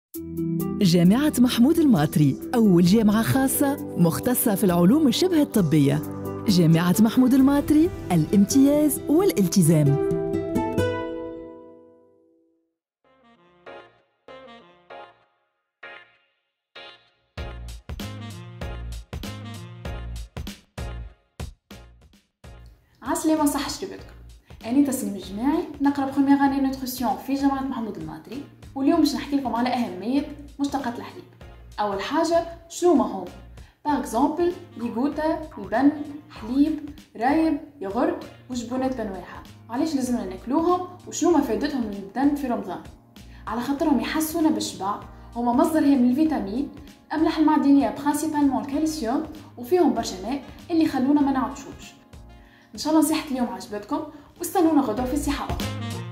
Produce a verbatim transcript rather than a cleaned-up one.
جامعة محمود الماطري، أول جامعة خاصة مختصة في العلوم الشبه الطبية. جامعة محمود الماطري، الامتياز والالتزام. عسلامة وصحة شربتكم. أنا تسنيم الجماعي نقرا بخوميغ اني نوتريسيون في جامعة محمود الماطري، واليوم باش نحكي لكم على أهمية مشتقات الحليب. أول حاجة شنو ما هم؟ باغ اكزومبل ليغوتا، البن، حليب، رايب، يogurt وجبونات بانواعها. علاش لازمنا ناكلوهم وشنو مفادتهم للبدن في رمضان؟ على خاطرهم يحسونا بالشبع، هما مصدر هام للفيتامين، الأملاح المعدنية برينسيبالمون الكالسيوم، وفيهم برشا ماء اللي يخلونا ما نعطشوش. ان شاء الله نصيحة اليوم عجبتكم، واستنونا غدوة في صحة أخرى.